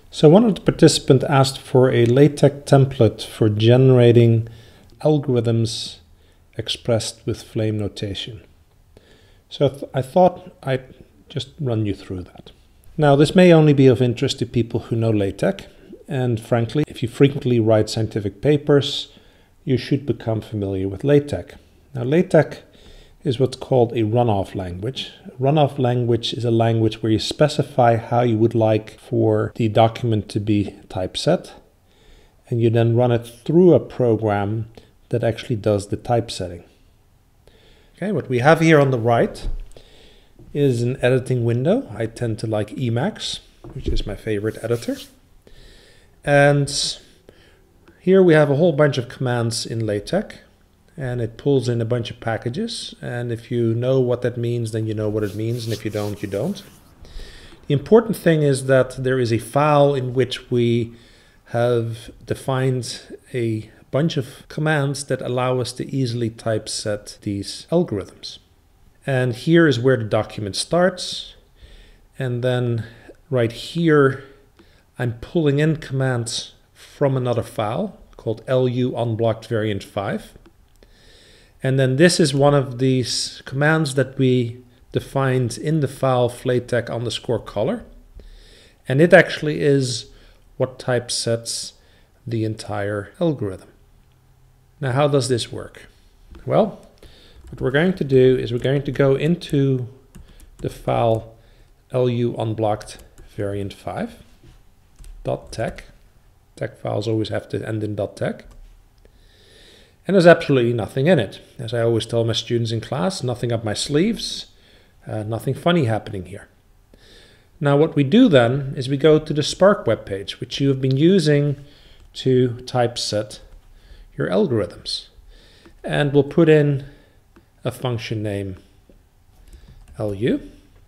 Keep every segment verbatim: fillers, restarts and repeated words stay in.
So one of the participants asked for a LaTeX template for generating algorithms expressed with flame notation. So th I thought I'd just run you through that. Now, this may only be of interest to people who know LaTeX, and frankly, if you frequently write scientific papers, you should become familiar with LaTeX. Now, LaTeX is what's called a runoff language. A runoff language is a language where you specify how you would like for the document to be typeset, and you then run it through a program that actually does the typesetting. Okay, what we have here on the right is an editing window. I tend to like Emacs, which is my favorite editor. And here we have a whole bunch of commands in LaTeX, and it pulls in a bunch of packages. And if you know what that means, then you know what it means. And if you don't, you don't. The important thing is that there is a file in which we have defined a bunch of commands that allow us to easily typeset these algorithms. And here is where the document starts. And then right here, I'm pulling in commands from another file called L U unblocked variant five. And then this is one of these commands that we defined in the file flatex underscore color. And it actually is what typesets the entire algorithm. Now, how does this work? Well, what we're going to do is we're going to go into the file L U unblocked variant five dot tex. Tex files always have to end in .tex. And there's absolutely nothing in it. As I always tell my students in class, nothing up my sleeves, uh, nothing funny happening here. Now what we do then is we go to the Spark webpage, which you have been using to typeset your algorithms. And we'll put in a function name L U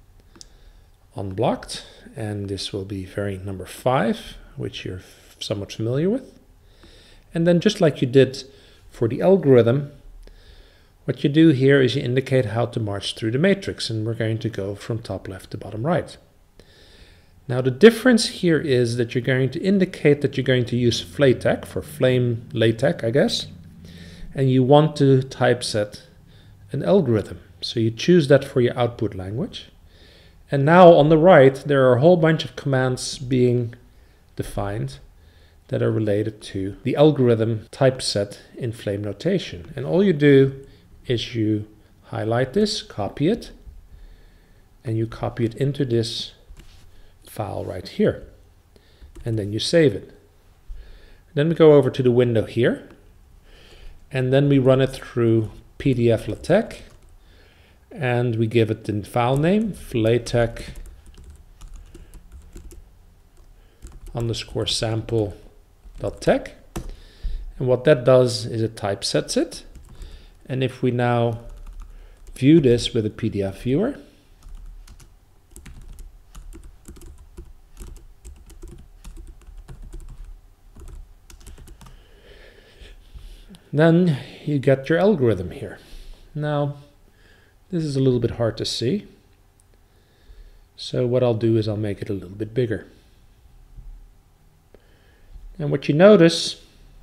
unblocked, and this will be variant number five, which you're somewhat familiar with. And then just like you did for the algorithm, what you do here is you indicate how to march through the matrix, and we're going to go from top left to bottom right. Now the difference here is that you're going to indicate that you're going to use flatex for flame LaTeX, I guess, and you want to typeset an algorithm. So you choose that for your output language. And now on the right, there are a whole bunch of commands being defined that are related to the algorithm typeset in flame notation. And all you do is you highlight this, copy it, and you copy it into this file right here. And then you save it. Then we go over to the window here, and then we run it through P D F LaTeX, and we give it the file name, flatex underscore sample dot tex. And what that does is it typesets it. And if we now view this with a P D F viewer, then you get your algorithm here. Now, this is a little bit hard to see. So what I'll do is I'll make it a little bit bigger. And what you notice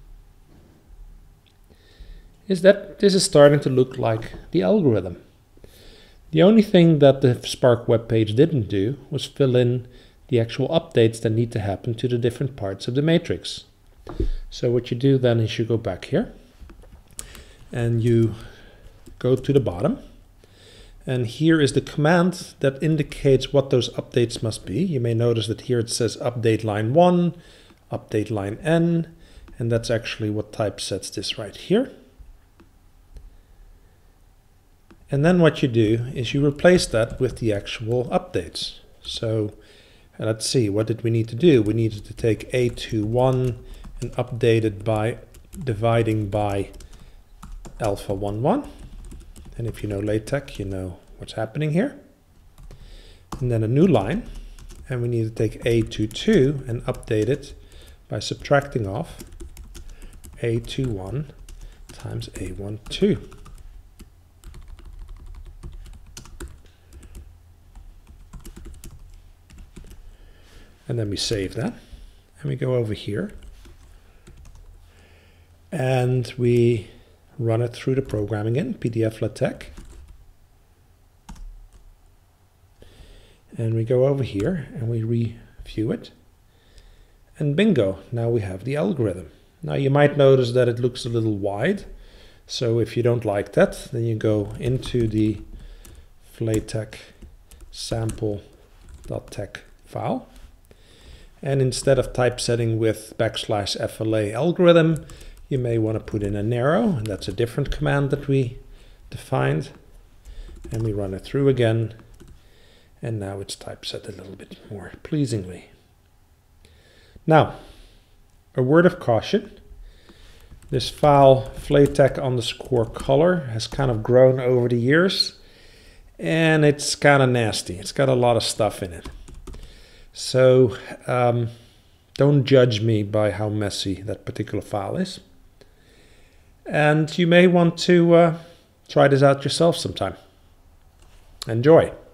is that this is starting to look like the algorithm. The only thing that the Spark webpage didn't do was fill in the actual updates that need to happen to the different parts of the matrix. So what you do then is you go back here and you go to the bottom. And here is the command that indicates what those updates must be. You may notice that here it says update line one, update line n, and that's actually what typesets this right here. And then what you do is you replace that with the actual updates. So let's see, what did we need to do? We needed to take A twenty-one and update it by dividing by alpha eleven. And if you know LaTeX, you know what's happening here. And then a new line, and we need to take A twenty-two and update it by subtracting off A twenty-one times A twelve. And then we save that. and we go over here and we run it through the programming in P D F LaTeX. And we go over here and we review it. And bingo, now we have the algorithm. Now you might notice that it looks a little wide. So if you don't like that, then you go into the LaTeX sample.tex file. And instead of typesetting with backslash F L A algorithm, you may want to put in an arrow, and that's a different command that we defined. And we run it through again. And now it's typeset a little bit more pleasingly. Now, a word of caution. This file, LaTeX underscore color, has kind of grown over the years. And it's kind of nasty. It's got a lot of stuff in it. So um, don't judge me by how messy that particular file is. And you may want to uh, try this out yourself sometime. Enjoy.